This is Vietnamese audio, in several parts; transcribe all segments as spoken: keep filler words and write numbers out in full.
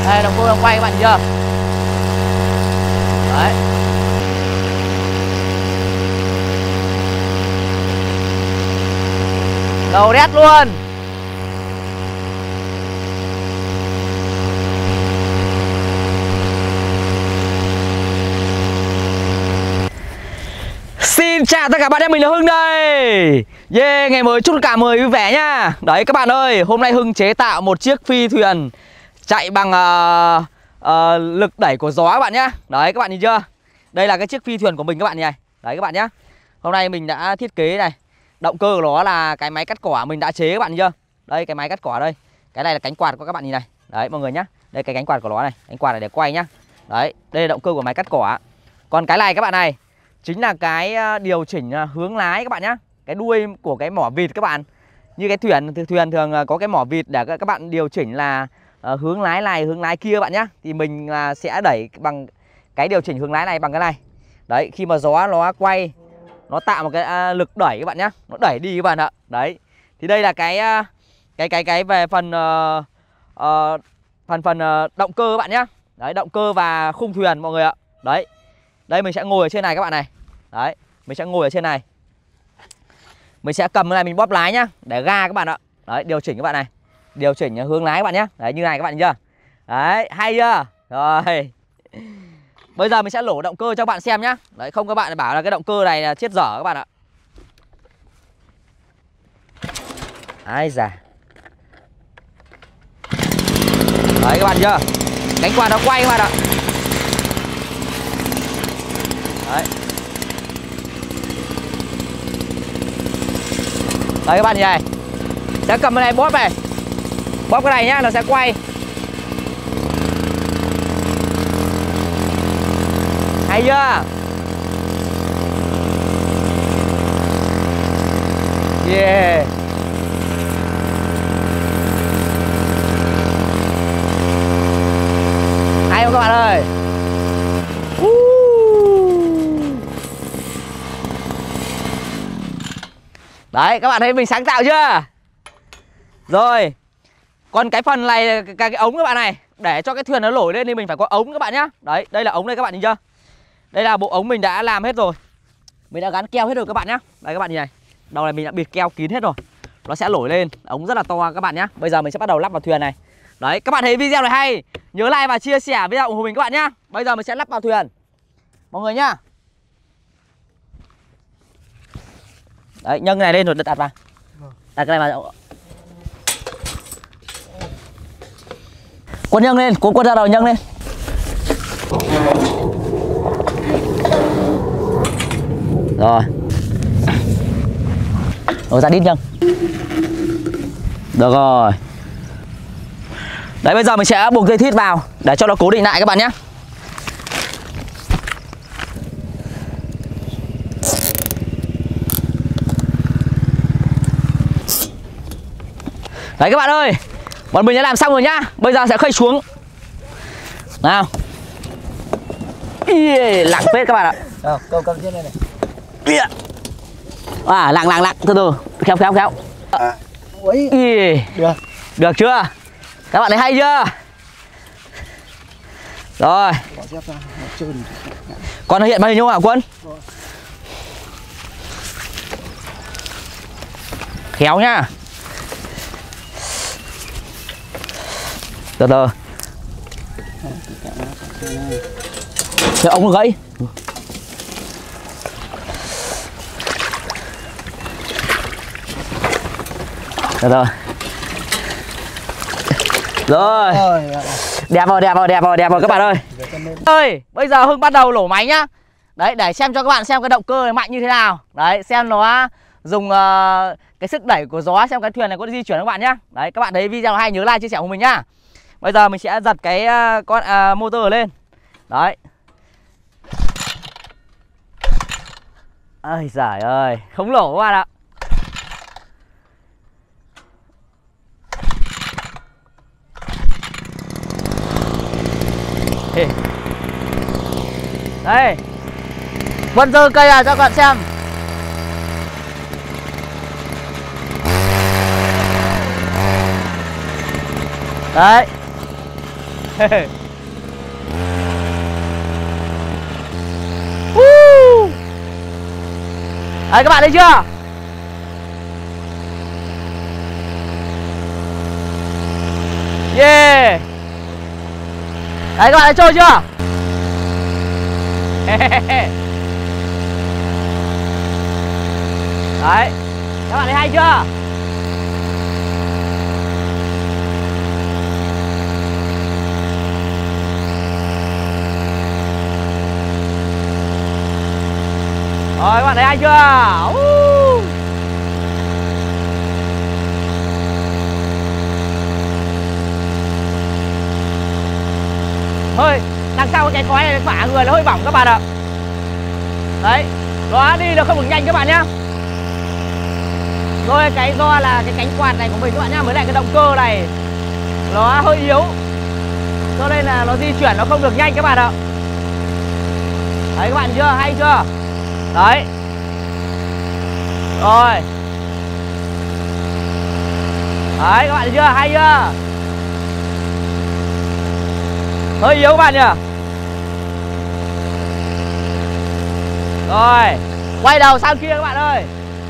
Đây, động cơ đang quay các bạn thấy chưa? Đấy. Đầu đét luôn. Xin chào tất cả bạn em, mình là Hưng đây. Yeah, ngày mới chúc tất cả mọi người vui vẻ nhá. Đấy các bạn ơi, hôm nay Hưng chế tạo một chiếc phi thuyền chạy bằng uh, uh, lực đẩy của gió các bạn nhá. Đấy các bạn nhìn chưa? Đây là cái chiếc phi thuyền của mình các bạn này. Đấy các bạn nhá. Hôm nay mình đã thiết kế này. Động cơ của nó là cái máy cắt cỏ mình đã chế các bạn nhìn chưa? Đây cái máy cắt cỏ đây. Cái này là cánh quạt của các bạn nhìn này. Đấy mọi người nhá. Đây cái cánh quạt của nó này. Cánh quạt này để quay nhá. Đấy, đây là động cơ của máy cắt cỏ. Còn cái này các bạn này chính là cái điều chỉnh hướng lái các bạn nhá. Cái đuôi của cái mỏ vịt các bạn. Như cái thuyền thuyền thường có cái mỏ vịt để các bạn điều chỉnh là uh, hướng lái này, hướng lái kia các bạn nhá. Thì mình uh, sẽ đẩy bằng cái điều chỉnh hướng lái này bằng cái này. Đấy, khi mà gió nó quay nó tạo một cái uh, lực đẩy các bạn nhá. Nó đẩy đi các bạn ạ. Đấy. Thì đây là cái uh, cái cái cái về phần uh, uh, phần phần uh, động cơ các bạn nhá. Đấy, động cơ và khung thuyền mọi người ạ. Đấy. Đây mình sẽ ngồi ở trên này các bạn này. Đấy, mình sẽ ngồi ở trên này. Mình sẽ cầm cái này mình bóp lái nhá, để ga các bạn ạ. Đấy, điều chỉnh các bạn này. Điều chỉnh hướng lái các bạn nhá. Đấy, như này các bạn nhìn chưa? Đấy, hay chưa? Rồi. Bây giờ mình sẽ lổ động cơ cho các bạn xem nhá. Đấy, không các bạn bảo là cái động cơ này là chết dở các bạn ạ. Ai da. Đấy các bạn chưa? Cánh quạt nó quay các bạn ạ. Đấy. Đấy các bạn nhìn này. Sẽ cầm cái này bóp này. Bóp cái này nhá, nó sẽ quay. Hay chưa? Yeah. Hay không các bạn ơi? Đấy các bạn thấy mình sáng tạo chưa? Rồi. Còn cái phần này cái, cái ống các bạn này, để cho cái thuyền nó nổi lên thì mình phải có ống các bạn nhá. Đấy, đây là ống đây các bạn nhìn chưa? Đây là bộ ống mình đã làm hết rồi. Mình đã gắn keo hết rồi các bạn nhá. Đây các bạn nhìn này. Đầu này mình đã bịt keo kín hết rồi. Nó sẽ nổi lên, ống rất là to các bạn nhá. Bây giờ mình sẽ bắt đầu lắp vào thuyền này. Đấy, các bạn thấy video này hay, nhớ like và chia sẻ video ủng hộ mình các bạn nhá. Bây giờ mình sẽ lắp vào thuyền. Mọi người nhá. Đấy, nhấc cái này lên rồi đặt vào. Đặt cái này vào. Quân nhấc lên, quân quân ra đầu nhấc lên. Rồi. Rồi ra đít nhấc. Được rồi. Đấy bây giờ mình sẽ buộc dây thít vào để cho nó cố định lại các bạn nhé. Đấy các bạn ơi, bọn mình đã làm xong rồi nhá. Bây giờ sẽ khơi xuống. Nào. Ý, lặng phết các bạn ạ. Đâu, cầm cầm trên đây này. À, lặng lặng lặng, từ từ, khéo khéo khéo. À, ui. Ý. Được. Được chưa? Các bạn thấy hay chưa? Rồi. Con nó hiện màn hình không hả Quân? Rồi. Khéo nhá. Từ từ. Thế ông nó gãy. Từ từ. Rồi. Đẹp rồi, đẹp rồi, đẹp rồi, đẹp rồi các bạn ơi. Ơi, bây giờ Hưng bắt đầu nổ máy nhá. Đấy, để xem cho các bạn xem cái động cơ này mạnh như thế nào. Đấy, xem nó dùng uh, cái sức đẩy của gió, xem cái thuyền này có di chuyển các bạn nhá. Đấy, các bạn thấy video hay nhớ like chia sẻ của mình nhá. Bây giờ mình sẽ giật cái uh, con uh, motor lên. Đấy. Ôi giời ơi, không nổ các bạn ạ. Đây. Vân giơ cây à cho các bạn xem. Đấy. Đấy các bạn thấy chưa? Yeah. Đấy các bạn thấy trôi chưa? Đấy, các bạn thấy hay chưa? Rồi các bạn thấy hay chưa? Uh. Hơi đằng sau cái khói này phả người nó hơi bỏng các bạn ạ. Đấy, nó đi nó không được nhanh các bạn nhá. Rồi cái do là cái cánh quạt này của mình các bạn nhá, với lại cái động cơ này nó hơi yếu, cho nên là nó di chuyển nó không được nhanh các bạn ạ. Đấy các bạn chưa? Hay chưa? Đấy. Rồi. Đấy các bạn thấy chưa? Hay chưa? Hơi yếu các bạn nhỉ. Rồi, quay đầu sang kia các bạn ơi.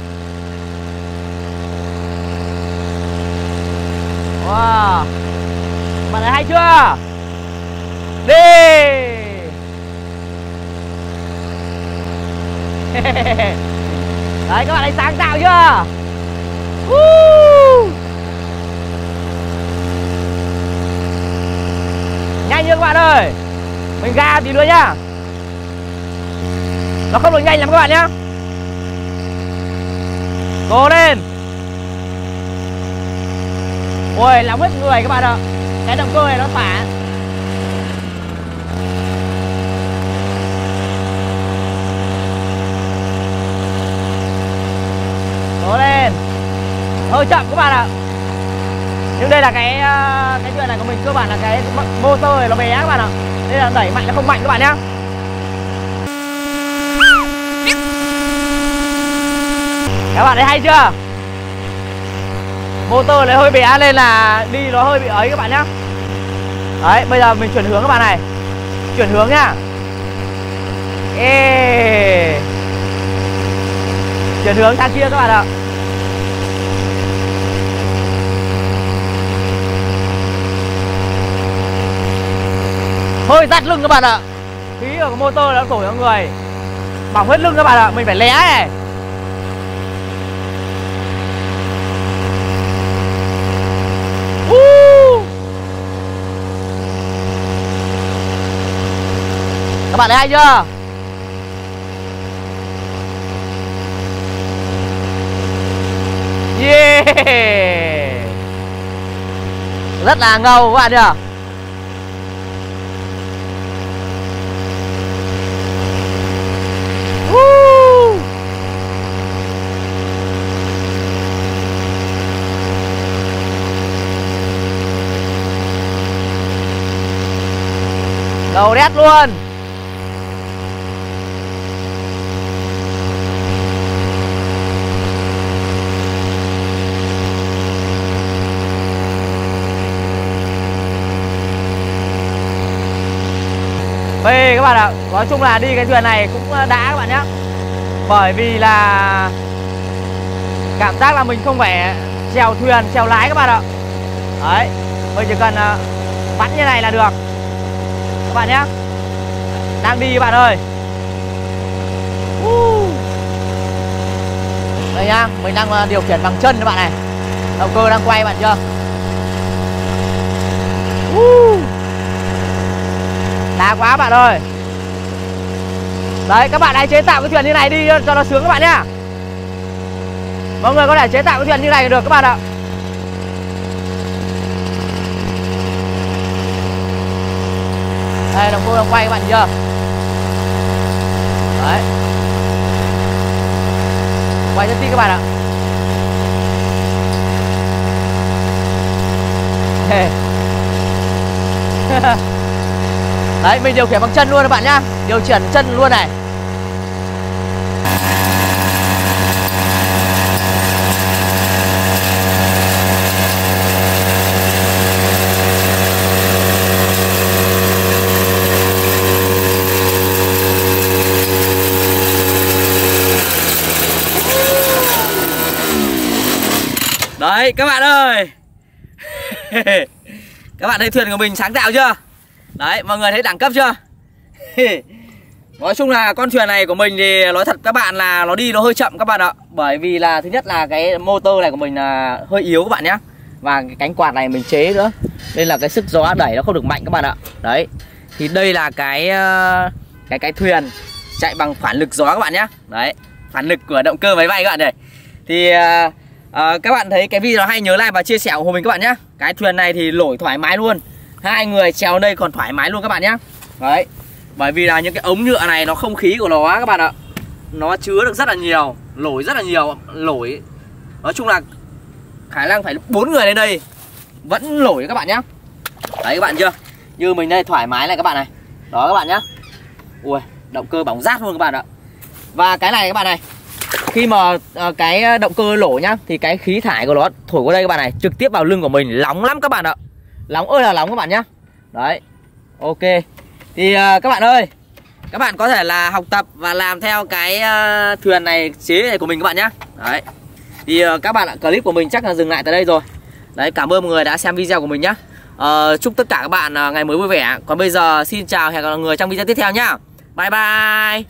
Wow. Bạn thấy hay chưa? Đi. Đấy các bạn thấy sáng tạo chưa? uh. Nhanh chưa các bạn ơi. Mình ga tí nữa nhá. Nó không được nhanh lắm các bạn nhá. Cố lên. Ôi nóng hết người các bạn ạ. Cái động cơ này nó phả. Cố lên. Hơi chậm các bạn ạ. Nhưng đây là cái cái chuyện này của mình cơ bản là cái motor này nó bé các bạn ạ. Nên là đẩy mạnh nó không mạnh các bạn nhá. Các bạn thấy hay chưa? Motor này hơi bé nên là đi nó hơi bị ấy các bạn nhá. Đấy, bây giờ mình chuyển hướng các bạn này. Chuyển hướng nhá. Ê. Chuyển hướng sang kia các bạn ạ. Hơi rát lưng các bạn ạ. Khí ở cái motor nó thổi vào người, bỏng hết lưng các bạn ạ. Mình phải lé này. uh. Các bạn thấy hay chưa? Yeah. Rất là ngầu các bạn nhỉ. Đầu đét luôn. Phê các bạn ạ. Nói chung là đi cái thuyền này cũng đã các bạn nhé. Bởi vì là cảm giác là mình không phải chèo thuyền, chèo lái các bạn ạ. Đấy, mình chỉ cần bắn như này là được các bạn nhé. Đang đi các bạn ơi. Đây nhá, mình đang điều khiển bằng chân các bạn này. Động cơ đang quay bạn chưa? Đá quá bạn ơi. Đấy, các bạn hãy chế tạo cái thuyền như này đi cho nó sướng các bạn nhá. Mọi người có thể chế tạo cái thuyền như này được các bạn ạ. Đây, động cơ đang quay các bạn chưa? Đấy. Quay rất tí các bạn ạ. Đấy, mình điều khiển bằng chân luôn các bạn nhá. Điều khiển chân luôn này. Đấy các bạn ơi. Các bạn thấy thuyền của mình sáng tạo chưa? Đấy, mọi người thấy đẳng cấp chưa? Nói chung là con thuyền này của mình thì nói thật các bạn là nó đi nó hơi chậm các bạn ạ. Bởi vì là thứ nhất là cái motor này của mình là hơi yếu các bạn nhé. Và cái cánh quạt này mình chế nữa, nên là cái sức gió đẩy nó không được mạnh các bạn ạ. Đấy. Thì đây là cái cái cái thuyền chạy bằng phản lực gió các bạn nhé. Đấy, phản lực của động cơ máy bay các bạn này. Thì uh, uh, các bạn thấy cái video hay nhớ like và chia sẻ ủng hộ mình các bạn nhé. Cái thuyền này thì nổi thoải mái luôn. Hai người trèo đây còn thoải mái luôn các bạn nhé. Đấy. Bởi vì là những cái ống nhựa này nó không khí của nó các bạn ạ, nó chứa được rất là nhiều, nổi rất là nhiều, nổi. Nói chung là khả năng phải bốn người lên đây vẫn nổi các bạn nhé. Đấy các bạn chưa? Như mình đây thoải mái này các bạn này. Đó các bạn nhé. Ui, động cơ bỏng rát luôn các bạn ạ. Và cái này các bạn này, khi mà uh, cái động cơ nổ nhá, thì cái khí thải của nó thổi qua đây các bạn này, trực tiếp vào lưng của mình, nóng lắm các bạn ạ. Nóng ơi là nóng các bạn nhé. Đấy. Ok. Thì uh, các bạn ơi, các bạn có thể là học tập và làm theo cái uh, thuyền này, chế này của mình các bạn nhé. Đấy. Thì uh, các bạn ạ, clip của mình chắc là dừng lại tại đây rồi. Đấy, cảm ơn mọi người đã xem video của mình nhé. uh, Chúc tất cả các bạn uh, ngày mới vui vẻ. Còn bây giờ xin chào, hẹn gặp lại mọi người trong video tiếp theo nhá. Bye bye.